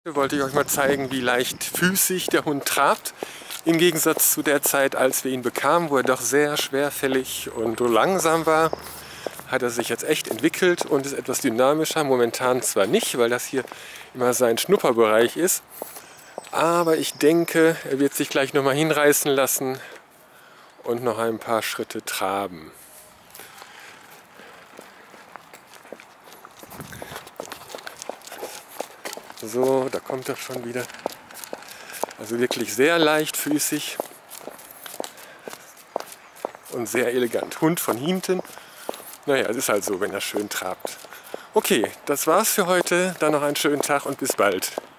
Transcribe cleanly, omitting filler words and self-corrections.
Hier wollte ich euch mal zeigen, wie leichtfüßig der Hund trabt. Im Gegensatz zu der Zeit, als wir ihn bekamen, wo er doch sehr schwerfällig und langsam war, hat er sich jetzt echt entwickelt und ist etwas dynamischer. Momentan zwar nicht, weil das hier immer sein Schnupperbereich ist, aber ich denke, er wird sich gleich noch mal hinreißen lassen und noch ein paar Schritte traben. So, da kommt er schon wieder. Also wirklich sehr leichtfüßig und sehr elegant. Hund von hinten. Naja, es ist halt so, wenn er schön trabt. Okay, das war's für heute. Dann noch einen schönen Tag und bis bald.